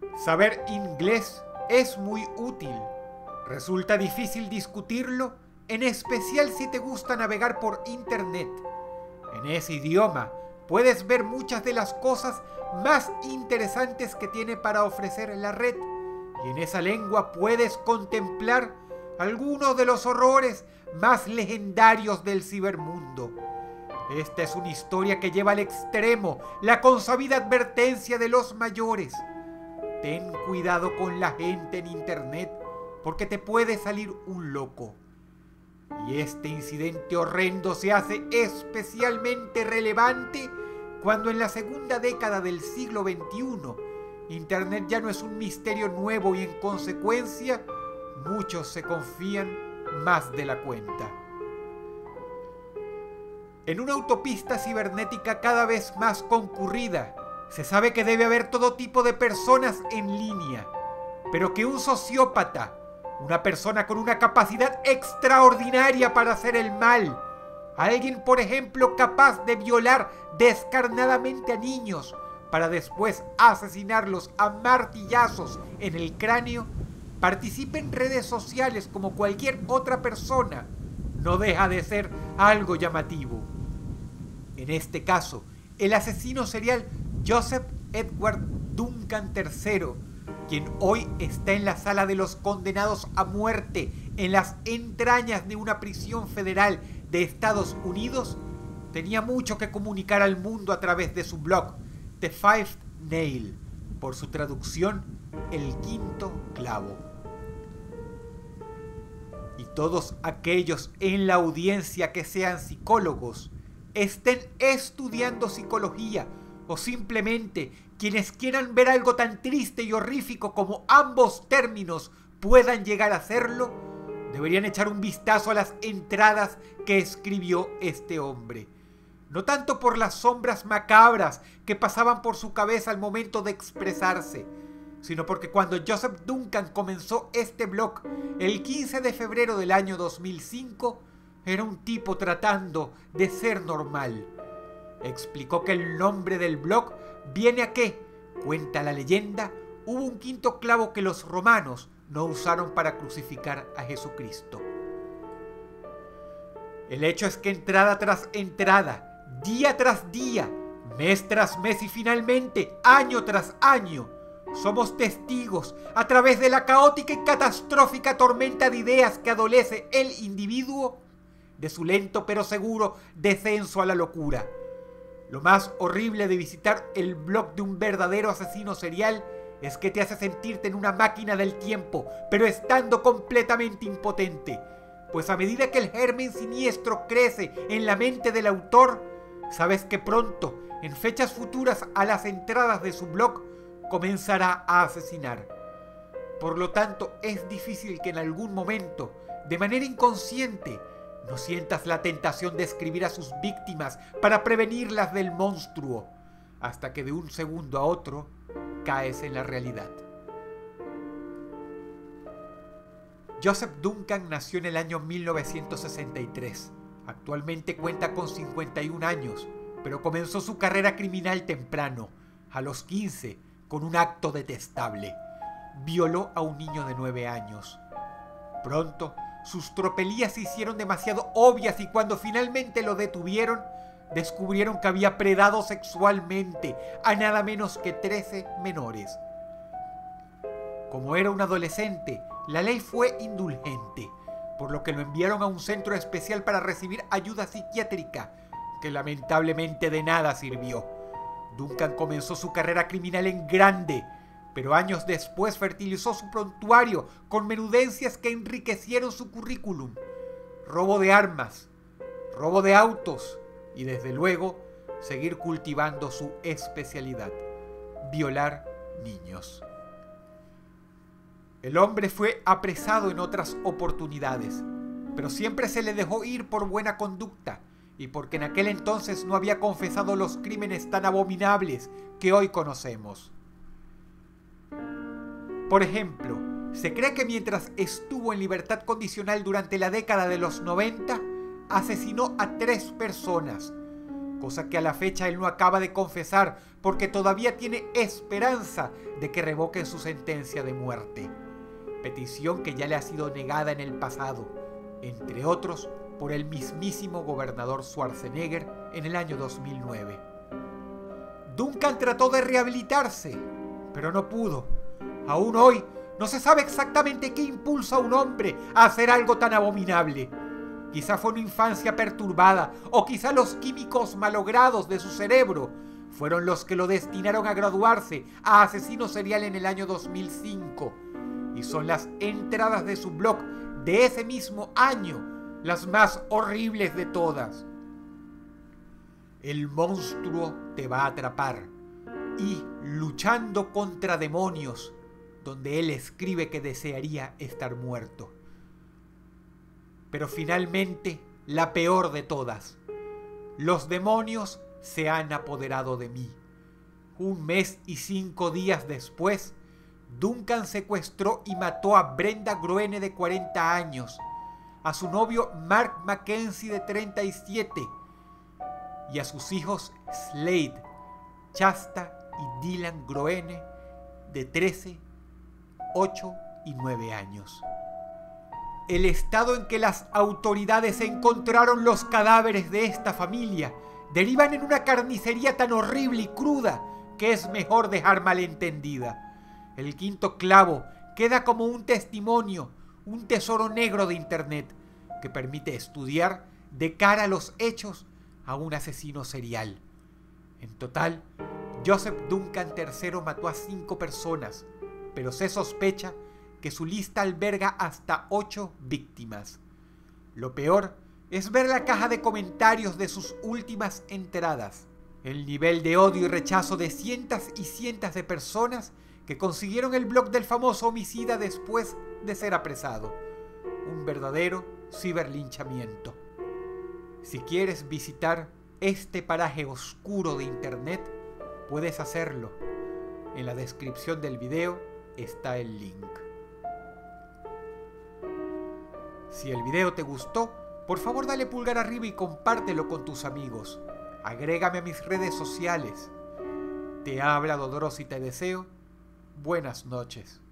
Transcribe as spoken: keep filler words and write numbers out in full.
Saber inglés es muy útil. Resulta difícil discutirlo, en especial si te gusta navegar por internet. En ese idioma puedes ver muchas de las cosas más interesantes que tiene para ofrecer la red, y en esa lengua puedes contemplar algunos de los horrores más legendarios del cibermundo. Esta es una historia que lleva al extremo la consabida advertencia de los mayores. Ten cuidado con la gente en internet, porque te puede salir un loco. Y este incidente horrendo se hace especialmente relevante cuando en la segunda década del siglo veintiuno internet ya no es un misterio nuevo y en consecuencia muchos se confían más de la cuenta. En una autopista cibernética cada vez más concurrida, se sabe que debe haber todo tipo de personas en línea, pero que un sociópata, una persona con una capacidad extraordinaria para hacer el mal, alguien, por ejemplo, capaz de violar descarnadamente a niños para después asesinarlos a martillazos en el cráneo, participe en redes sociales como cualquier otra persona, no deja de ser algo llamativo. En este caso, el asesino serial Joseph Edward Duncan tercero, quien hoy está en la sala de los condenados a muerte en las entrañas de una prisión federal de Estados Unidos, tenía mucho que comunicar al mundo a través de su blog The Fifth Nail, por su traducción El Quinto Clavo. Y todos aquellos en la audiencia que sean psicólogos, estén estudiando psicología o simplemente quienes quieran ver algo tan triste y horrífico como ambos términos puedan llegar a hacerlo, deberían echar un vistazo a las entradas que escribió este hombre. No tanto por las sombras macabras que pasaban por su cabeza al momento de expresarse, sino porque cuando Joseph Duncan comenzó este blog el quince de febrero del año dos mil cinco, era un tipo tratando de ser normal. Explicó que el nombre del blog viene a que, cuenta la leyenda, hubo un quinto clavo que los romanos no usaron para crucificar a Jesucristo. El hecho es que entrada tras entrada, día tras día, mes tras mes y finalmente año tras año, somos testigos a través de la caótica y catastrófica tormenta de ideas que adolece el individuo de su lento pero seguro descenso a la locura. Lo más horrible de visitar el blog de un verdadero asesino serial es que te hace sentirte en una máquina del tiempo, pero estando completamente impotente. Pues a medida que el germen siniestro crece en la mente del autor, sabes que pronto, en fechas futuras a las entradas de su blog, comenzará a asesinar. Por lo tanto, es difícil que en algún momento, de manera inconsciente, no sientas la tentación de escribir a sus víctimas para prevenirlas del monstruo, hasta que de un segundo a otro caes en la realidad. Joseph Duncan nació en el año mil novecientos sesenta y tres. Actualmente cuenta con cincuenta y un años, pero comenzó su carrera criminal temprano, a los quince, con un acto detestable. Violó a un niño de nueve años. Pronto, sus tropelías se hicieron demasiado obvias y cuando finalmente lo detuvieron, descubrieron que había predado sexualmente a nada menos que trece menores. Como era un adolescente, la ley fue indulgente, por lo que lo enviaron a un centro especial para recibir ayuda psiquiátrica, que lamentablemente de nada sirvió. Duncan comenzó su carrera criminal en grande, pero años después fertilizó su prontuario con menudencias que enriquecieron su currículum. Robo de armas, robo de autos y desde luego seguir cultivando su especialidad, violar niños. El hombre fue apresado en otras oportunidades, pero siempre se le dejó ir por buena conducta y porque en aquel entonces no había confesado los crímenes tan abominables que hoy conocemos. Por ejemplo, se cree que mientras estuvo en libertad condicional durante la década de los noventa, asesinó a tres personas, cosa que a la fecha él no acaba de confesar porque todavía tiene esperanza de que revoquen su sentencia de muerte. Petición que ya le ha sido negada en el pasado, entre otros por el mismísimo gobernador Schwarzenegger en el año dos mil nueve. Duncan trató de rehabilitarse, pero no pudo. Aún hoy no se sabe exactamente qué impulsa a un hombre a hacer algo tan abominable. Quizá fue una infancia perturbada, o quizá los químicos malogrados de su cerebro fueron los que lo destinaron a graduarse a asesino serial en el año dos mil cinco. Y son las entradas de su blog de ese mismo año las más horribles de todas. El monstruo te va a atrapar, y luchando contra demonios, donde él escribe que desearía estar muerto. Pero finalmente, la peor de todas. Los demonios se han apoderado de mí. Un mes y cinco días después, Duncan secuestró y mató a Brenda Groene de cuarenta años, a su novio Mark Mackenzie de treinta y siete y a sus hijos Slade, Chasta y Dylan Groene de trece, ocho y nueve años. El estado en que las autoridades encontraron los cadáveres de esta familia derivan en una carnicería tan horrible y cruda que es mejor dejar malentendida. El quinto clavo queda como un testimonio, un tesoro negro de Internet que permite estudiar de cara a los hechos a un asesino serial. En total, Joseph Duncan tercero mató a cinco personas, pero se sospecha que su lista alberga hasta ocho víctimas. Lo peor es ver la caja de comentarios de sus últimas entradas. El nivel de odio y rechazo de cientos y cientos de personas que consiguieron el blog del famoso homicida después de ser apresado. Un verdadero ciberlinchamiento. Si quieres visitar este paraje oscuro de Internet, puedes hacerlo. En la descripción del video está el link. Si el video te gustó, por favor dale pulgar arriba y compártelo con tus amigos. Agrégame a mis redes sociales. Te ha hablado Dross y te deseo buenas noches.